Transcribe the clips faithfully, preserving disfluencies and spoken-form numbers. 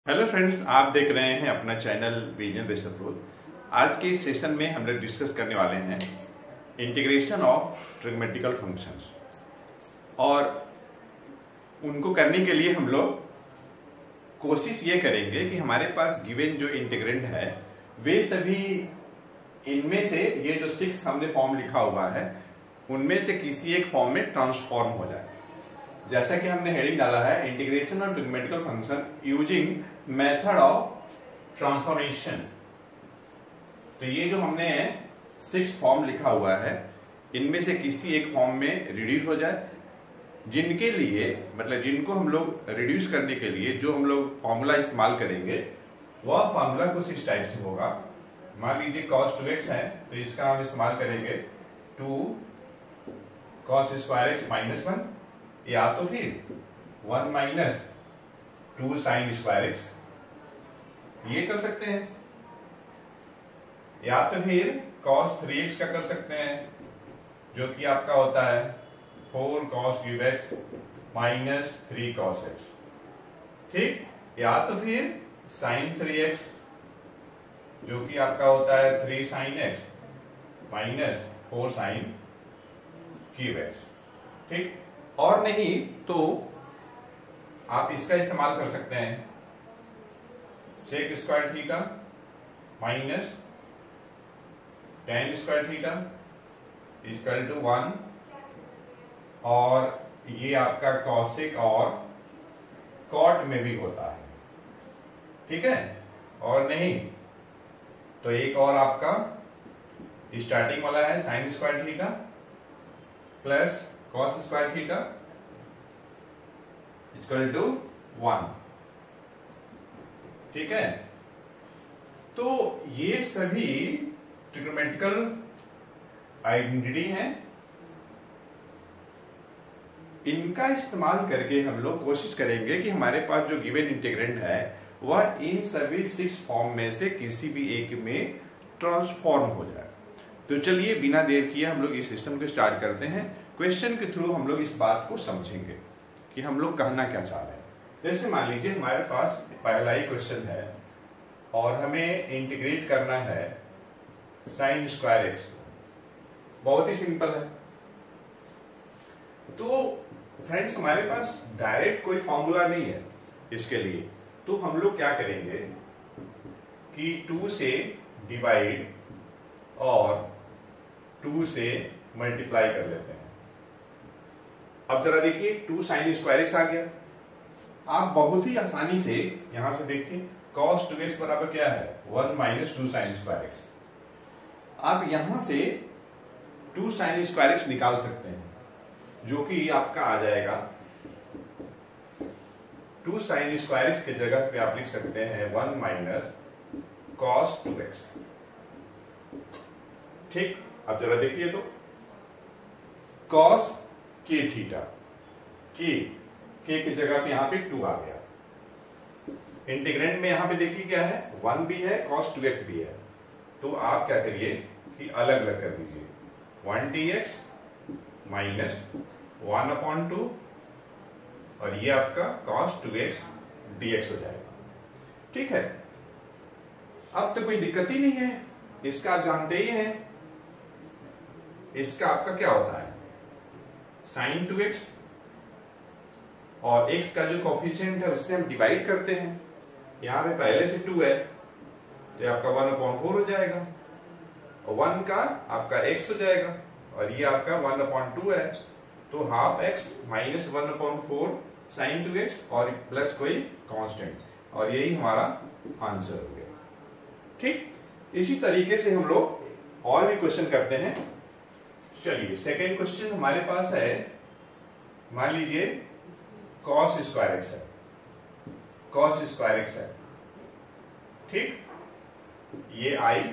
Hello friends, आप देख रहे हैं अपना चैनल विजन बेस्ड अप्रोच। आज के इस सेशन में हम लोग डिस्कस करने वाले हैं इंटीग्रेशन ऑफ ट्रिग्मेटिकल फंक्शंस, और उनको करने के लिए हम लोग कोशिश ये करेंगे कि हमारे पास गिवन जो इंटीग्रेंड है वे सभी इनमें से ये जो सिक्स हमने फॉर्म लिखा हुआ है उनमें से किसी एक फॉर्म में ट्रांसफॉर्म हो जाए। जैसा कि हमने हेडिंग डाला है integration of trigonometrical function using method of transformation. तो ये जो हमने सिक्स फॉर्म लिखा हुआ है इनमें से किसी एक फॉर्म में रिड्यूस हो जाए, जिनके लिए मतलब जिनको हम लोग रिड्यूस करने के लिए जो हम लोग फॉर्मूला इस्तेमाल करेंगे वह फॉर्मूला कुछ इस टाइप से होगा। मान लीजिए cos टू एक्स है तो इसका हम इस्तेमाल करेंगे two cos square x minus one, या तो फिर one minus two sine square X, ये कर सकते हैं, या तो फिर cos थ्री एक्स का कर सकते हैं जो कि आपका होता है four cos cube x minus three cos X, ठीक। या तो फिर साइन थ्री एक्स जो कि आपका होता है three sine x minus four sine cube X, ठीक। और नहीं तो आप इसका इस्तेमाल कर सकते हैं sec square theta minus tan square theta equal to one, और ये आपका कॉसेक और कॉट में भी होता है, ठीक है। और नहीं तो एक और आपका स्टार्टिंग वाला है sine square theta plus cos square theta equal to one, ठीक है। तो ये सभी ट्रिग्नोमेट्रिकल आइडेंटिटी हैं, इनका इस्तेमाल करके हम लोग कोशिश करेंगे कि हमारे पास जो गिवन इंटीग्रेंड है वह इन सभी सिक्स फॉर्म में से किसी भी एक में ट्रांसफॉर्म हो जाए। तो चलिए बिना देर किए हम लोग इस सिस्टम को स्टार्ट करते हैं। क्वेश्चन के थ्रू हम लोग इस बात को समझेंगे कि हम लोग कहना क्या चाह रहे हैं। जैसे मान लीजिए हमारे पास पहला ही क्वेश्चन है और हमें इंटीग्रेट करना है साइन स्क्वायर एक्स, बहुत ही सिंपल है। तो फ्रेंड्स हमारे पास डायरेक्ट कोई फॉर्मूला नहीं है इसके लिए, तो हम लोग क्या करेंगे कि टू से डिवाइड और टू से मल्टीप्लाई कर लेते हैं। अब जरा देखिए टू साइन स्क्वायर एक्स आ गया। आप बहुत ही आसानी से यहां से देखिए cos टू एक्स बराबर क्या है one minus two sine square x. आप यहां से टू साइन स्क्वायर एक्स निकाल सकते हैं जो कि आपका आ जाएगा टू साइन स्क्वायर एक्स की जगह पे आप लिख सकते हैं one minus cos two x, ठीक। अब जरा देखिए तो cos के थीटा के के की जगह पे यहां पे टू आ गया। इंटीग्रेंड में यहां पे देखिए क्या है वन भी है cos टू एक्स भी है, तो आप क्या करिए कि अलग अलग कर दीजिए one T x minus one upon two, और ये आपका cos two x d x हो जाएगा, ठीक है। अब तो कोई दिक्कत ही नहीं है, इसका आप जानते ही हैं। इसका आपका क्या होता है साइन टू एक्स, और x का जो कोफिशिएंट है उससे हम डिवाइड करते हैं। यहां पे पहले से टू है तो आपका वन अपॉन फोर हो जाएगा, और वन का आपका x हो जाएगा, और ये आपका वन अपॉन टू है तो half x minus one upon four sine two x और प्लस कोई कांस्टेंट, और यही हमारा आंसर हो गया, ठीक। इसी तरीके से हम लोग और भी क्वेश्चन करते हैं। चलिए सेकेंड क्वेश्चन हमारे पास है, मान लीजिए cos स्क्वायर एक्स है, cos स्क्वायर एक्स है, ठीक। ये I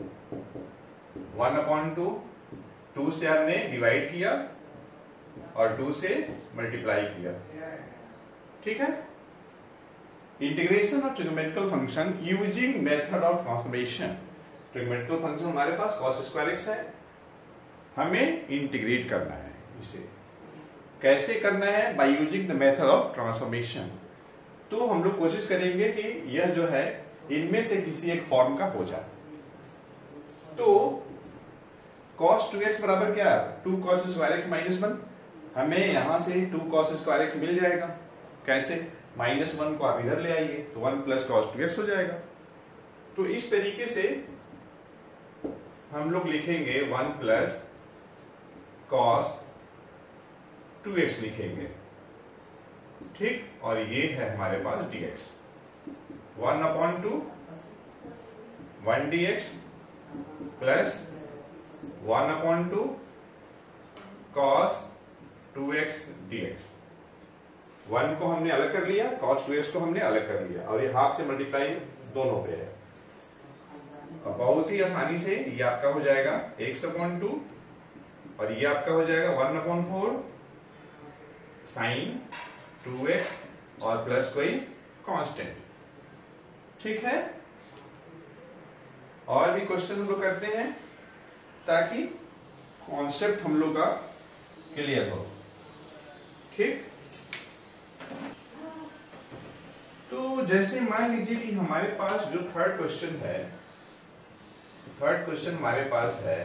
one upon two, two से हमने डिवाइड किया और टू से मल्टीप्लाई किया, ठीक है। Integration of trigonometrical function using method of transformation. Trigonometrical function हमारे पास cos स्क्वायर एक्स है, हमें इंटीग्रेट करना है। इसे कैसे करना है? By using the method of transformation. तो हम लोग कोशिश करेंगे कि यह जो है इनमें से किसी एक फॉर्म का हो जाए। तो cos टू एक्स बराबर क्या है, two cos square x minus one. हमें यहां से टू कॉस स्क्वायर एक्स मिल जाएगा। कैसे, माइनस वन को आप इधर ले आइए तो one plus cos two x हो जाएगा। तो इस तरीके से हम लोग लिखेंगे one plus cos two x लिखेंगे, ठीक। और ये है हमारे पास dx, one upon two one d x plus one upon two cos two x d x. One को हमने अलग कर लिया, कॉस टू एक्स को हमने अलग कर लिया, और ये हाफ से मल्टीप्लाई दोनों पे है। अब बहुत ही आसानी से ये आपका हो जाएगा एक्स अपॉन टू, और ये आपका हो जाएगा one upon four sine two x और प्लस कोई कांस्टेंट, ठीक है। और भी क्वेश्चन हम लोग करते हैं ताकि कॉन्सेप्ट हम लोग का क्लियर हो, ठीक। तो जैसे मान लीजिए कि हमारे पास जो थर्ड क्वेश्चन है, थर्ड क्वेश्चन हमारे पास है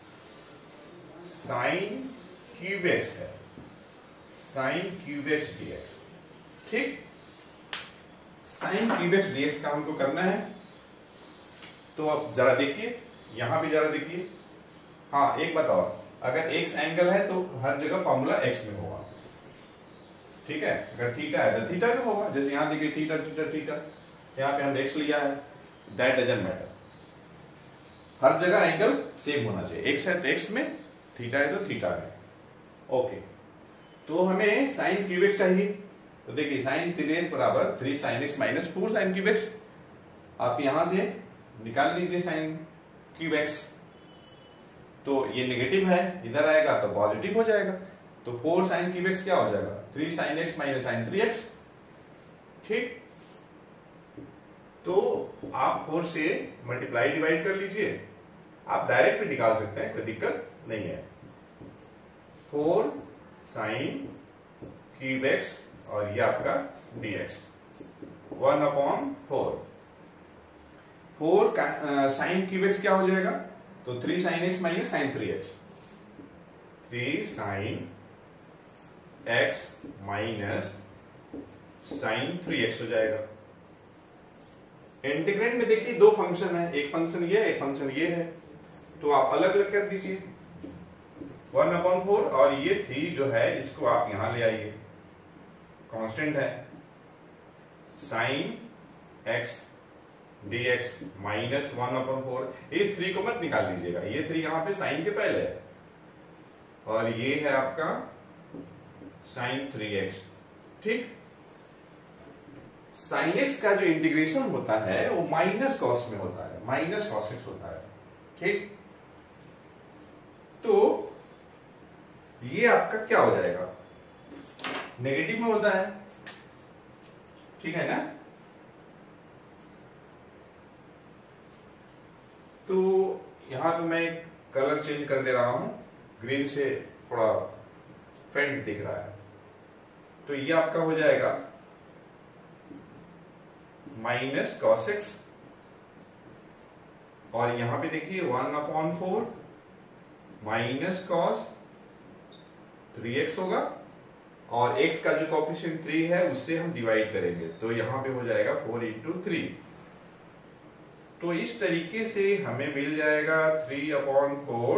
साइन क्यूब एक्स है, साइन क्यूब एक्स डीएक्स, ठीक। साइन क्यूब एक्स डीएक्स का हमको करना है। तो अब जरा देखिए, यहां भी जरा देखिए। हाँ, एक बताओ, अगर एक्स एंगल है तो हर जगह फॉर्मूला एक्स में होगा, ठीक है। अगर थीटा है तो थीटा में होगा। जैसे यहां देखिए थीटा थीटा थीटा, यहां पे हमने एक्स लिया है, दैट डजंट मैटर। हर जगह एंगल सेम होना चाहिए। एक्स है तो एक्स में, थीटा है तो थीटा में, ओके। तो हमें साइन क्यूब एक्स चाहिए। तो देखिए साइन थ्री एक्स बराबर three sine x minus four sine cube x. आप यहां से निकाल लीजिए साइन क्यूब एक्स। तो ये नेगेटिव है, इधर आएगा तो पॉजिटिव हो जाएगा। तो फोर साइन क्यूब एक्स क्या हो जाएगा, three sine x minus sine three x, ठीक। तो आप फोर से मल्टीप्लाई डिवाइड कर लीजिए। आप डायरेक्ट भी निकाल सकते हैं, कोई दिक्कत नहीं है। फोर साइन क्यूब एक्स और ये आपका dx, one upon four. Four sine cube x क्या हो जाएगा, तो three sine x minus sine three x, three sine x minus sine three x हो जाएगा। इंटीग्रेंड में देखिए दो फंक्शन है, एक फंक्शन ये है, एक फंक्शन ये है। तो आप अलग अलग कर दीजिए, वन अपॉन फोर, और ये थ्री जो है इसको आप यहां ले आइए, कांस्टेंट है। Sine x dx minus one upon four. इस थ्री को मत निकाल लीजिएगा, ये थ्री यहां पे साइन के पहले है, और ये है आपका साइन थ्री एक्स, ठीक। साइन एक्स का जो इंटीग्रेशन होता है वो माइनस कॉस में होता है, माइनस कॉस एक्स होता है, ठीक। तो ये आपका क्या हो जाएगा, नेगेटिव में होता है, ठीक है ना। तो यहां तो मैं कलर चेंज कर दे रहा हूं, ग्रीन से थोड़ा फेंट दिख रहा है। तो ये आपका हो जाएगा माइनस कॉस एक्स, और यहां पे देखिए one upon four minus cos three x होगा, और x का जो कोएफिशिएंट थ्री है उससे हम डिवाइड करेंगे, तो यहां पे हो जाएगा फोर इंटू थ्री। तो इस तरीके से हमें मिल जाएगा three upon four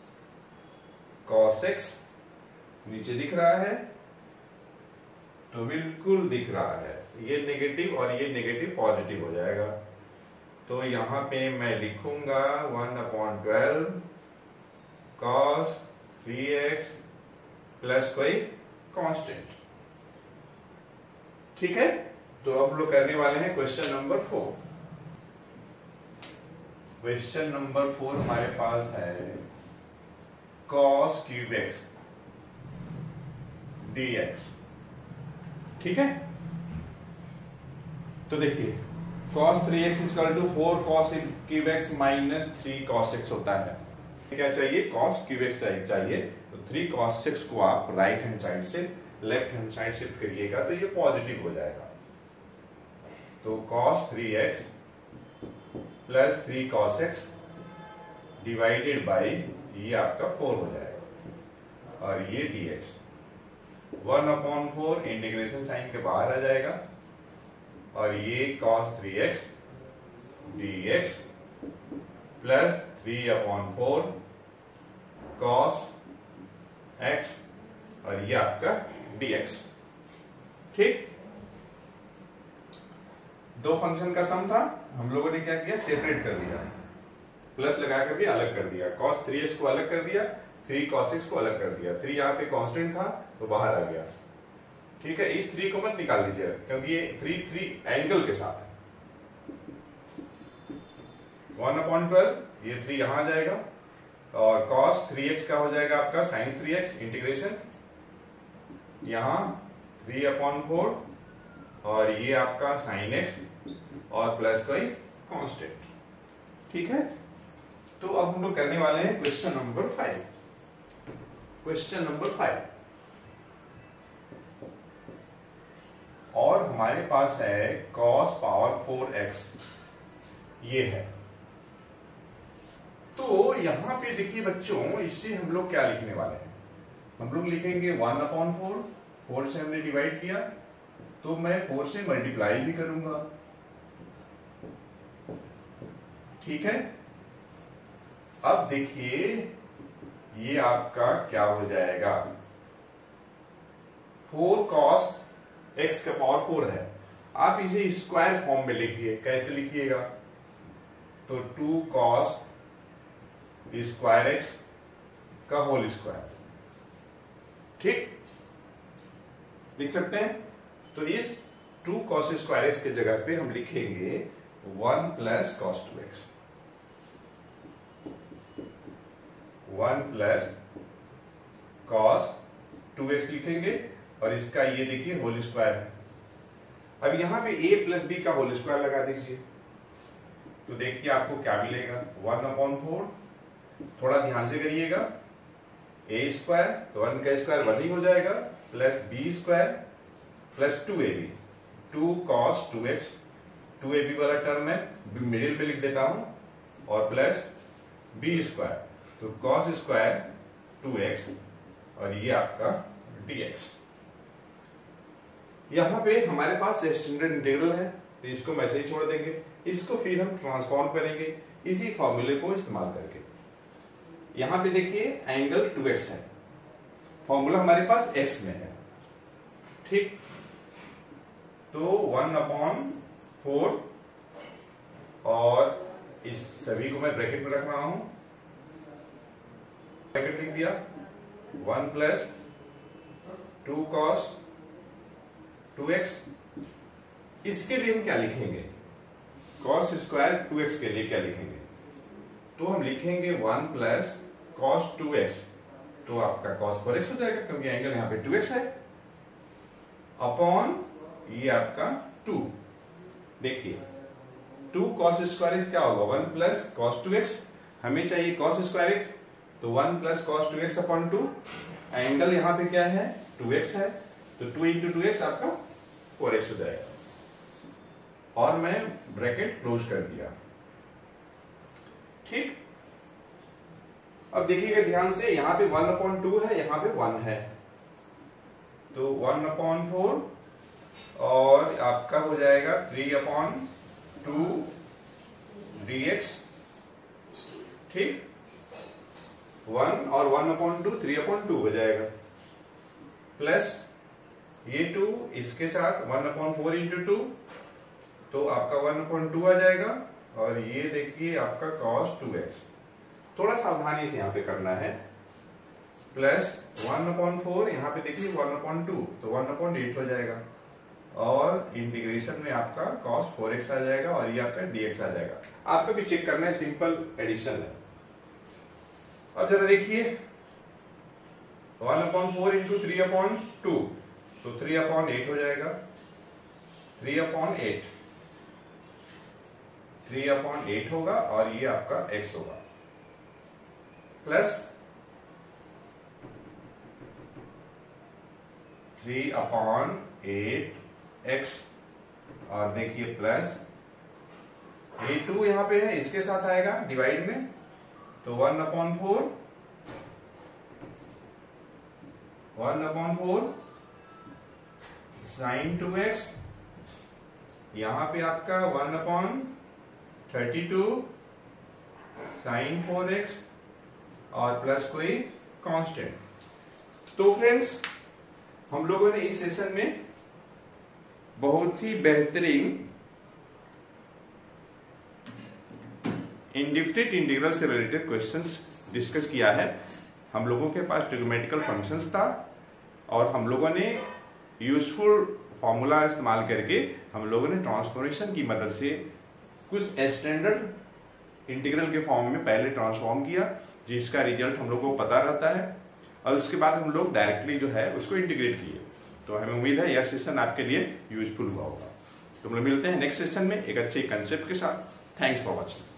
cos x, नीचे दिख रहा है, तो बिल्कुल दिख रहा है, ये नेगेटिव और ये नेगेटिव पॉजिटिव हो जाएगा। तो यहां पे मैं लिखूंगा one upon twelve cos three x plus कोई कांस्टेंट, ठीक है। तो अब लोग करने वाले हैं question number four. Question number four हमारे पास है कॉस क्यूब एक्स डीएक्स, ठीक है। तो देखिए cos three x equal to four cos cube x minus three cos x होता है। क्या चाहिए, कॉस क्यूब एक्स चाहिए। तो थ्री कॉस एक्स को आप राइट हैंड साइड से लेफ्ट हैंड साइड शिफ्ट करिएगा तो ये पॉजिटिव हो जाएगा, तो cos three x plus three cos x divided by ये आपका फोर हो जाएगा और ये dx one upon four integration sine के बाहर आ जाएगा और ये cos three x dx plus three upon four cos x और ये आपका dx। ठीक, दो फंक्शन का सम था, हम लोगों ने क्या किया, सेपरेट कर दिया, प्लस लगा कर भी अलग कर दिया, cos थ्री एक्स को अलग कर दिया, थ्री cos x को अलग कर दिया। थ्री यहाँ पे कांस्टेंट था तो बाहर आ गया। ठीक है, इस थ्री को मत निकाल लीजिए क्योंकि ये थ्री थ्री एंगल के साथ है। वन अपॉन ट्वेल्व ये थ्री यहां आ जाएगा और cos थ्री एक्स का हो जाएगा आपका sin थ्री एक्स इंटीग्रेशन यहां थ्री अपॉन फोर और ये आपका sin x और प्लस कोई कांस्टेंट। ठीक है, तो अब हम लोग करने वाले हैं question number five. Question number five और हमारे पास है cos पावर फोर एक्स ये है। तो यहां पे देखिए बच्चों, इससे हम लोग क्या लिखने वाले हैं, हम लोग लिखेंगे वन अपॉन फोर, फोर से हमने डिवाइड किया तो मैं फोर से मल्टीप्लाई भी करूंगा। ठीक है, अब देखिए ये आपका क्या हो जाएगा, फोर कॉस एक्स का पावर फोर है, आप इसे स्क्वायर फॉर्म में लिखिए। कैसे लिखिएगा, तो टू कॉस स्क्वायर एक्स का होल स्क्वायर। ठीक, लिख सकते हैं। तो इस टू कॉस स्क्वायर एक्स के जगह पे हम लिखेंगे one plus cos two x, one plus cos two x लिखेंगे और इसका ये देखिए होल स्क्वायर है। अब यहां पे a प्लस बी का होल स्क्वायर लगा दीजिए तो देखिए आपको क्या मिलेगा, वन अपॉन फोर, थोड़ा ध्यान से करिएगा, ए स्क्वायर तो वन का स्क्वायर वन ही हो जाएगा, plus b square plus two a b, two cos two x, two a b वाला टर्म मैं मिडिल पे लिख देता हूं और प्लस बी स्क्वायर तो कॉस स्क्वायर टू एक्स और ये आपका dx। यहां पे हमारे पास स्टैंडर्ड इंटीग्रल है तो इसको वैसे ही छोड़ देंगे, इसको फिर हम ट्रांसफॉर्म करेंगे इसी फॉर्मूले को इस्तेमाल करके। यहां पे देखिए एंगल टू एक्स है, फॉर्मूला हमारे पास x में है। ठीक, तो वन अपॉन फोर और इस सभी को मैं ब्रैकेट में रख रहा हूं, ब्रैकेट लिख दिया, one plus two cos two x. इसके लिए हम क्या लिखेंगे, कॉस स्क्वायर टू एक्स के लिए क्या लिखेंगे, तो हम लिखेंगे one plus cos two x, तो आपका कॉस फोर एक्स हो जाएगा क्योंकि एंगल यहां पे टू एक्स है, अपॉन ये आपका टू। देखिए टू कॉस स्क्वायर एक्स क्या होगा, one plus cos two x, हमें चाहिए कॉस स्क्वायर एक्स तो one plus cos two x upon two, angle यहां पे क्या है टू एक्स है तो टू इंटू टू एक्स आपका फोर एक्स हो जाएगा और मैं ब्रैकेट क्लोज कर दिया। ठीक, अब देखिएगा ध्यान से, यहां पे वन अपॉन टू है, यहां पे वन है तो वन अपॉन फोर और आपका हो जाएगा three upon two d x. ठीक, वन और one upon two three upon two हो जाएगा, प्लस ये टू इसके साथ one upon four into two तो आपका वन अपॉन टू आ जाएगा और ये देखिए आपका कॉस टू एक्स। थोड़ा सावधानी से यहां पे करना है, प्लस वन अपॉन फोर, यहां पे देखिए वन अपॉन टू तो वन अपॉन एट हो जाएगा और इंटीग्रेशन में आपका कॉस फोर एक्स आ जाएगा और ये आपका dx आ जाएगा। आपको भी चेक करना है, सिंपल एडिशन है। अब जरा देखिए one upon four into three upon two तो थ्री अपॉन एट हो जाएगा, three upon eight, three upon eight होगा और ये आपका x होगा, plus three upon eight x और देखिए प्लस ए टू यहाँ पे है, इसके साथ आएगा डिवाइड में, तो one upon four one upon four sine two x, यहां पे आपका one upon thirty two sine four x और प्लस कोई कांस्टेंट। तो फ्रेंड्स, हम लोगों ने इस सेशन में बहुत ही बेहतरीन इंडिफिनिट इंटीग्रल से रिलेटेड क्वेश्चंस डिस्कस किया है। हम लोगों के पास ट्रिग्नोमेट्रिकल फंक्शंस था और हम लोगों ने यूजफुल फॉर्मूला इस्तेमाल करके हम लोगों ने ट्रांसफॉर्मेशन की मदद से कुछ स्टैंडर्ड इंटीग्रल के फॉर्म में पहले ट्रांसफॉर्म किया, जिसका रिजल्ट हम लोगों को पता रहता है, और उसके बाद हम लोग डायरेक्टली जो है उसको इंटीग्रेट किए। तो हमें उम्मीद है यह सेशन आपके लिए यूजफुल हुआ होगा। तो हम लोग मिलते हैं नेक्स्ट सेशन में एक अच्छे कंसेप्ट के साथ। Thanks for watching.